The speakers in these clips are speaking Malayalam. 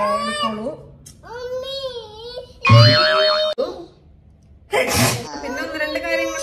എടുക്കോളൂ. പിന്നെ ഒന്ന് രണ്ട് കാര്യങ്ങൾ.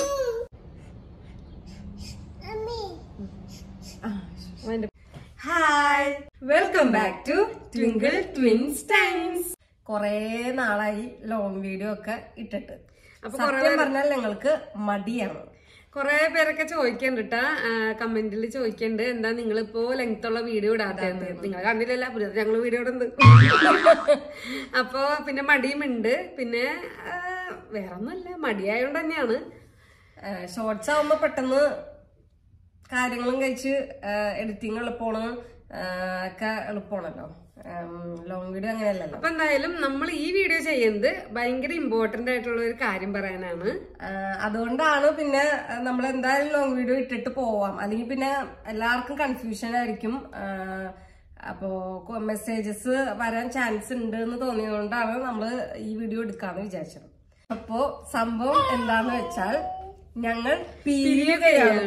Hi, welcome back to twinkle twins times. കൊറേ നാളായി ലോങ് വീഡിയോ ഒക്കെ ഇട്ടിട്ട്. അപ്പൊ സത്യം പറഞ്ഞാൽ ഞങ്ങൾക്ക് മടിയാണ്. കൊറേ പേരൊക്കെ ചോദിക്കണ്ടിട്ടാ, കമന്റിൽ ചോദിക്കണ്ട് എന്താ നിങ്ങളിപ്പോ ലെങ്ത് ഉള്ള വീഡിയോ ഇടാത്തത്, നിങ്ങൾ കണ്ടില്ലല്ല പുതിയ ഞങ്ങള് വീഡിയോ ഇടുന്നത്. അപ്പൊ പിന്നെ മടിയുമുണ്ട്, പിന്നെ വേറൊന്നുമല്ല, മടിയായോണ്ട് തന്നെയാണ്. ഷോർട്സ് ആവുമ്പോ പെട്ടെന്ന് കാര്യങ്ങളും കഴിച്ച് എഡിറ്റിംഗ് എളുപ്പമാണ്, ഒക്കെ എളുപ്പമാണല്ലോ. ലോങ് വീഡിയോ അങ്ങനെയല്ലല്ലോ. അപ്പൊ എന്തായാലും നമ്മൾ ഈ വീഡിയോ ചെയ്യുന്നത് ഭയങ്കര ഇമ്പോർട്ടന്റ് ആയിട്ടുള്ള ഒരു കാര്യം പറയാനാണ്. അതുകൊണ്ടാണ് പിന്നെ നമ്മൾ എന്തായാലും ലോങ് വീഡിയോ ഇട്ടിട്ട് പോവാം, അല്ലെങ്കിൽ പിന്നെ എല്ലാവർക്കും കൺഫ്യൂഷൻ ആയിരിക്കും. അപ്പോ മെസ്സേജസ് വരാൻ ചാൻസ് ഉണ്ട് എന്ന് തോന്നിയതുകൊണ്ടാണ് നമ്മള് ഈ വീഡിയോ എടുക്കാന്ന് വിചാരിച്ചത്. അപ്പോ സംഭവം എന്താന്ന് വെച്ചാൽ ഞങ്ങൾ പിരിയുകയാണ്.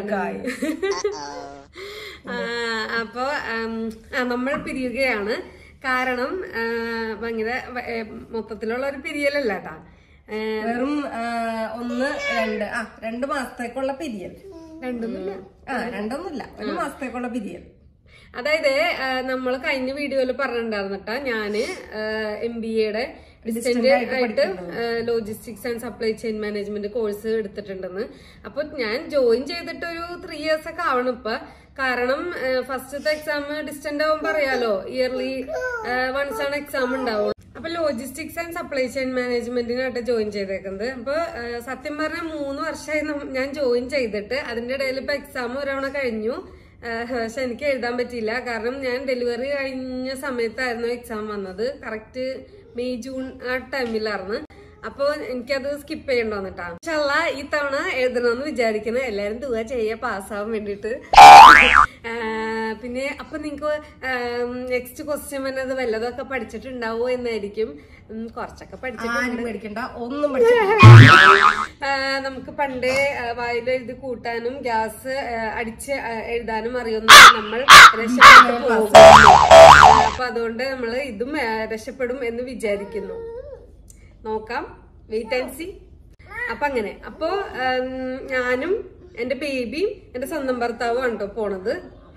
അപ്പോ നമ്മൾ പിരിയുകയാണ്. കാരണം ഭയങ്കര മൊത്തത്തിലുള്ള ഒരു പിരിയലല്ല കേട്ടാ, വെറും 2 മാസത്തേക്കുള്ള പിരിയൽ. രണ്ടൊന്നുമില്ല, 1 മാസത്തേക്കുള്ള പിരിയൽ. അതായത് നമ്മൾ കഴിഞ്ഞ വീഡിയോയിൽ പറഞ്ഞിട്ടുണ്ടായിരുന്നിട്ടാ, ഞാന് MBA ഡിസ്റ്റന്റ് ആയിട്ട് logistics and supply chain management course എടുത്തിട്ടുണ്ടെന്ന്. അപ്പൊ ഞാൻ ജോയിൻ ചെയ്തിട്ട് ഒരു 3 years ഒക്കെ ആവണം ഇപ്പൊ. കാരണം ഫസ്റ്റത്തെ എക്സാം ഡിസ്റ്റന്റ് ആവുമ്പോ അറിയാലോ, ഇയർലി വൺസ് ആണ് എക്സാം ഉണ്ടാവുള്ളൂ. അപ്പൊ ലോജിസ്റ്റിക്സ് ആൻഡ് സപ്ലൈ ചെയിൻ മാനേജ്മെന്റിനായിട്ട് ജോയിൻ ചെയ്തേക്കുന്നത്. അപ്പൊ സത്യം പറഞ്ഞാൽ 3 വർഷമായി ഞാൻ ജോയിൻ ചെയ്തിട്ട്. അതിന്റെ ഇടയിൽ ഇപ്പൊ എക്സാം ഒരവണ കഴിഞ്ഞു, പക്ഷെ എനിക്ക് എഴുതാൻ പറ്റിയില്ല. കാരണം ഞാൻ ഡെലിവറി കഴിഞ്ഞ സമയത്തായിരുന്നു എക്സാം വന്നത്, കറക്റ്റ് മെയ് ജൂൺ ആ ടൈമിലായിരുന്നു. അപ്പൊ എനിക്കത് സ്കിപ്പ് ചെയ്യണ്ട വന്നിട്ടാ. ഇൻഷാല്ലാ ഈ തവണ എഴുതണമെന്ന് വിചാരിക്കുന്നത്. എല്ലാരും ദുആ ചെയ്യാ പാസ്സാവാൻ വേണ്ടിട്ട്. പിന്നെ അപ്പൊ നിങ്ങക്ക് നെക്സ്റ്റ് ക്വസ്റ്റ്യൻ വന്നത് വല്ലതൊക്കെ പഠിച്ചിട്ടുണ്ടാവോ എന്നായിരിക്കും. കുറച്ചൊക്കെ പഠിച്ചിട്ടുണ്ട്, ഒന്നും നമുക്ക് പണ്ടേ വായിലെഴുതി കൂട്ടാനും ഗ്യാസ് അടിച്ച് എഴുതാനും അറിയുന്ന നമ്മൾ രക്ഷപ്പെട്ടു പോകും. അപ്പൊ അതുകൊണ്ട് നമ്മള് ഇതും രക്ഷപ്പെടും എന്ന് വിചാരിക്കുന്നു. നോക്കാം, വെയിറ്റ് ആൻഡ് സി. അപ്പൊ അങ്ങനെ, അപ്പൊ ഞാനും എന്റെ ബേബിയും എന്റെ സ്വന്തം ഭർത്താവും ആണ് കേട്ടോ പോണത്,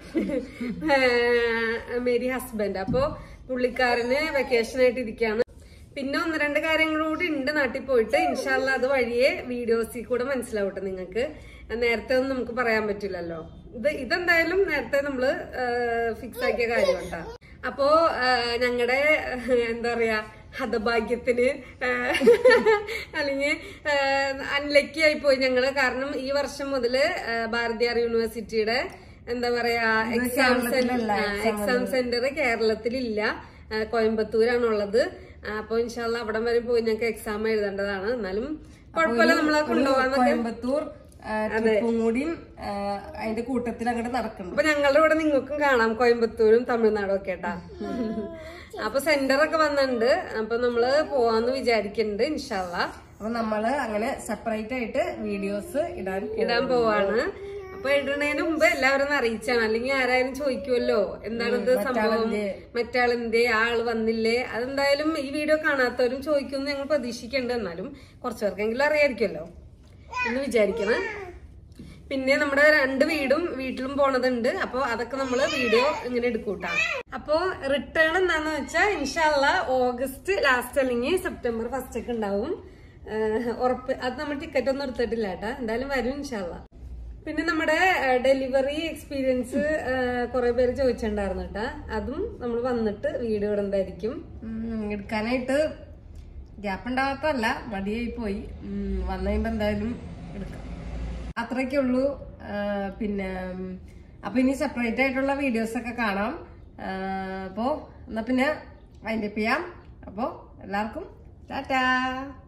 മേരി ഹസ്ബൻഡ്. അപ്പൊ പുള്ളിക്കാരന് വെക്കേഷൻ ആയിട്ട് ഇരിക്കുകയാണ്. പിന്നെ 1-2 കാര്യങ്ങളൂടി ഉണ്ട് നാട്ടിൽ പോയിട്ട്. ഇൻഷാല്ലാ അത് വഴിയെ വീഡിയോസിൽ കൂടെ മനസ്സിലാവട്ടെ നിങ്ങൾക്ക്. നേരത്തെ ഒന്നും നമുക്ക് പറയാൻ പറ്റില്ലല്ലോ. ഇതെന്തായാലും നേരത്തെ നമ്മള് ഫിക്സ് ആക്കിയ കാര്യം കേട്ടാ. അപ്പോ ഞങ്ങളുടെ എന്താ പറയാ ഹതഭാഗ്യത്തിന് അല്ലെങ്കിൽ അൺലക്കി ആയി പോയി ഞങ്ങള്. കാരണം ഈ വർഷം മുതല് ഭാരതിയാർ യൂണിവേഴ്സിറ്റിയുടെ എന്താ പറയാ എക്സാം സെന്റർ കേരളത്തിലില്ല, കോയമ്പത്തൂരാണുള്ളത്. അപ്പൊ ഇൻഷാല്ലാ അവിടം വരെ പോയി ഞങ്ങൾക്ക് എക്സാം എഴുതേണ്ടതാണ്. എന്നാലും കുഴപ്പമില്ല, നമ്മളെ കൊണ്ടുപോകാന്നൊക്കെ. കോയമ്പത്തൂർ കൂടിയും അതിന്റെ കൂട്ടത്തിൽ അങ്ങോട്ട് നടക്കുന്നു. അപ്പൊ ഞങ്ങളുടെ ഇവിടെ നിങ്ങൾക്കും കാണാം കോയമ്പത്തൂരും തമിഴ്നാടും ഒക്കെ കേട്ടാ. അപ്പൊ സെന്റർ ഒക്കെ വന്നിട്ടുണ്ട്. അപ്പൊ നമ്മള് പോവാന്ന് വിചാരിക്കുന്നുണ്ട് ഇൻഷാല്ലാ. അപ്പൊ നമ്മള് അങ്ങനെ സെപ്പറേറ്റ് ആയിട്ട് വീഡിയോസ് ഇടാൻ പോവാണ്. അപ്പൊ ഇടുന്നതിന് മുമ്പ് എല്ലാവരും അറിയിച്ചാണ്, അല്ലെങ്കിൽ ആരായാലും ചോദിക്കുമല്ലോ എന്താണിത് സംഭവം, മറ്റാളെന്തേ ആള് വന്നില്ലേ. അതെന്തായാലും ഈ വീഡിയോ കാണാത്തവരും ചോദിക്കുമെന്ന് ഞങ്ങൾ പ്രതീക്ഷിക്കുന്നുണ്ട്. എന്നാലും കുറച്ചു പേർക്കെങ്കിലും അറിയായിരിക്കുമല്ലോ എന്ന് വിചാരിക്കണം. പിന്നെ നമ്മുടെ 2 വീട്ടിലും പോണതുണ്ട്. അപ്പൊ അതൊക്കെ നമ്മള് വീഡിയോ ഇങ്ങനെ എടുക്കൂട്ടാ. അപ്പൊ റിട്ടേൺ എന്താന്ന് വെച്ചാൽ ഇൻഷാല്ലാ ഓഗസ്റ്റ് ലാസ്റ്റ് അല്ലെങ്കിൽ സെപ്റ്റംബർ 1st ഒക്കെ ഉണ്ടാവും ഉറപ്പ്. അത് നമ്മൾ ടിക്കറ്റ് ഒന്നും എടുത്തിട്ടില്ല കേട്ടാ, എന്തായാലും വരും ഇൻഷാല്ലാ. പിന്നെ നമ്മുടെ ഡെലിവറി എക്സ്പീരിയൻസ് കുറെ പേര് ചോദിച്ചിട്ടുണ്ടായിരുന്നു കേട്ടാ. അതും നമ്മൾ വന്നിട്ട് വീഡിയോ ഇടുന്നതായിരിക്കും. എടുക്കാനായിട്ട് ഗ്യാപ്പ് ഉണ്ടാവാത്തല്ല, മടിയായി പോയി. വന്നു കഴിയുമ്പോ എന്തായാലും എടുക്കാം, അത്രയ്ക്കേ ഉള്ളൂ. പിന്നെ അപ്പൊ ഇനി സെപ്പറേറ്റ് ആയിട്ടുള്ള വീഡിയോസ് ഒക്കെ കാണാം. അപ്പോ എന്നാ പിന്നെ വൈൻഡപ്പ് ചെയ്യാം. അപ്പോ എല്ലാവർക്കും ടാറ്റാ.